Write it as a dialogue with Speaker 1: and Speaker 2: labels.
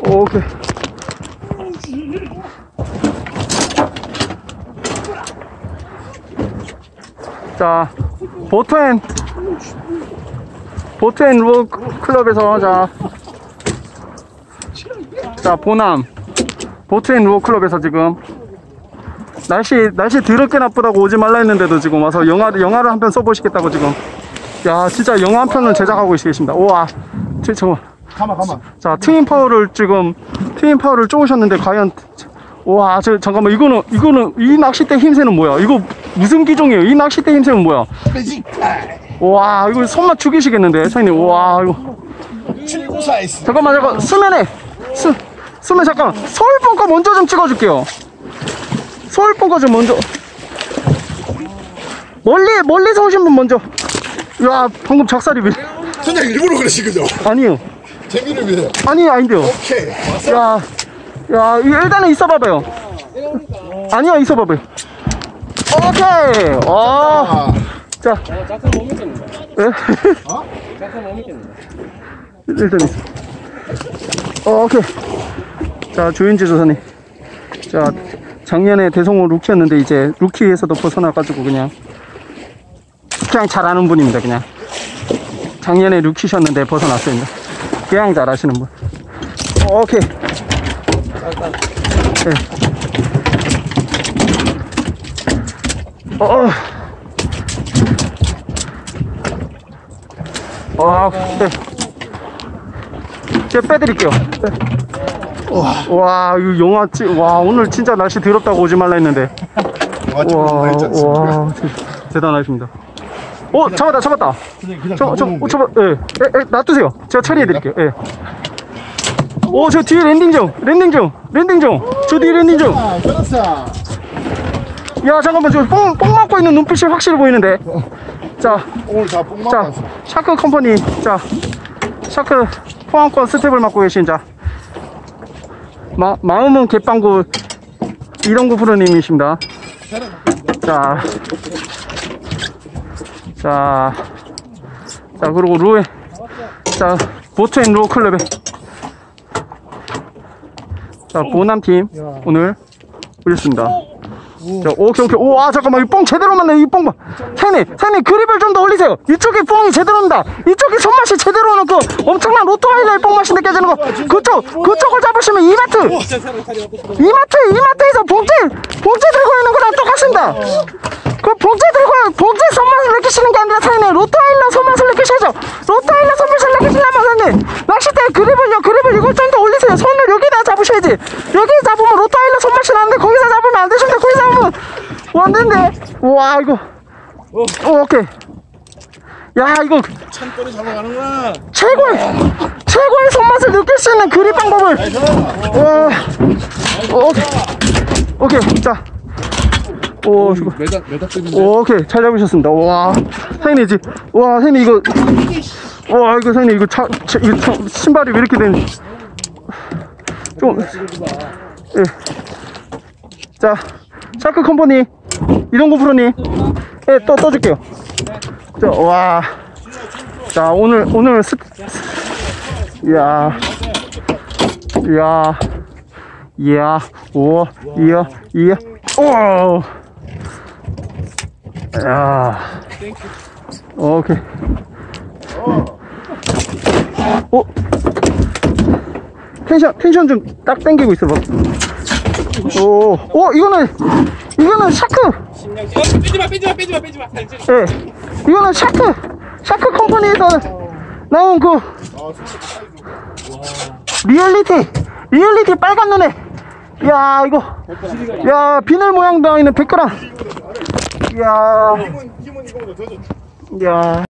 Speaker 1: 오케이. 자, 보트앤 루어 클럽에서 자 보남 보트앤 루어 클럽에서 지금 날씨 더럽게 나쁘다고 오지 말라 했는데도 지금 와서 영화를 한 편 써보시겠다고 지금. 야, 진짜 영화 한 편을 제작하고 계십니다. 우와, 잠깐만.
Speaker 2: 가만.
Speaker 1: 자, 트윈 파워를 쪼으셨는데 과연. 와, 잠깐만, 이거는 이 낚싯대 힘새는 뭐야? 이거 무슨 기종이에요? 이 낚싯대 힘새는 뭐야? 와, 이거 손맛 죽이시겠는데, 사장님. 와, 이거. 잠깐만, 수면 잠깐. 서울 거 먼저 좀 찍어줄게요. 서울 거 좀 먼저. 멀리서 오신 분 먼저. 야, 방금 작살이 왜?
Speaker 2: 선장님 일부러 그러신 거죠?
Speaker 1: 아니요.
Speaker 2: 재미를 위해.
Speaker 1: 아닌데요.
Speaker 2: 오케이.
Speaker 1: 야, 일단은 있어봐봐요. 아니야, 있어봐봐요. 오케이. 자.
Speaker 3: 작살 못 믿겠는데.
Speaker 1: 예?
Speaker 3: 작살 못 믿겠는데.
Speaker 1: 일단 있어. 오케이. 자, 조윤지 조사님. 자, 작년에 대성호 루키였는데 이제 루키에서도 벗어나가지고 그냥 잘하는 분입니다. 그냥 작년에 루키셨는데 벗어났습니다. 그냥 잘하시는 분. 오케이. 네. 네. 제가 빼드릴게요. 네. 와, 이거 영화 와, 오늘 진짜 날씨 더럽다고 오지 말라 했는데. 와, 대단하십니다. 잡았다. 예. 놔두세요. 제가 처리해드릴게요. 예. 저 뒤에 랜딩 중. 저 뒤에 랜딩 중. 야, 잠깐만, 저 뽕 맞고 있는 눈빛이 확실히 보이는데. 자,
Speaker 2: 오늘 다 뽕 맞고 왔어.
Speaker 1: 샤크 컴퍼니. 자, 샤크 포항권 스텝을 맡고 계신 마음은 갯방구 이동구 프로님이십니다. 자, 그리고 보트앤 루어 클럽에 보남팀 오늘 오셨습니다. 자, 오케이. 와, 잠깐만, 이 뽕 제대로 맞네, 이 뽕 봐. 사장님, 그립을 좀 더 올리세요. 이쪽에 뽕이 제대로 온다. 이쪽에 손맛이 제대로 오는 그 엄청난 로또와일러의 뽕맛이 느껴지는 거. 그쪽을 잡으시면 이마트에서 봉지 들고 있는 거랑 똑같습니다. 그 봉지 손맛을 느끼시는 게 아니라 사장님, 로또와일러 손맛을 느끼셔야죠. 로또와일러 손맛을 느끼시려면 사장님, 낚싯대 그립을 이걸 좀 더 올리세요. 손을 여기다 잡으셔야지. 여기 잡으면 로또와일러 손맛이 나는데 거기서 잡으면 안 되십니다. 거기 잡으면 왔는데. 와, 이거. 오케이. 야, 이거
Speaker 2: 찬거리 잡아가는구나.
Speaker 1: 최고의 손맛을 느낄 수 있는 그립 방법을. 와, 오케이. 자, 오케이, 잘 잡으셨습니다. 와, 사장님 이거 사장님 이거 신발이 왜 이렇게 된? 예. 자, 샤크 컴퍼니 이동구 프로님, 예, 떠줄게요. 자, 와, 자, 오늘 이야, 오, 야, 오케이. 텐션 좀 딱 당기고 있어 봐. 이거는 샤크.
Speaker 3: 빼지마.
Speaker 1: 예, 이거는 샤크 컴퍼니에서 나온 그 리얼리티 빨간 눈에. 야, 이거. 야, 비늘 모양 되어 있는 100g. 야.
Speaker 2: 힘은 이거보다 더 좋지.
Speaker 1: 야.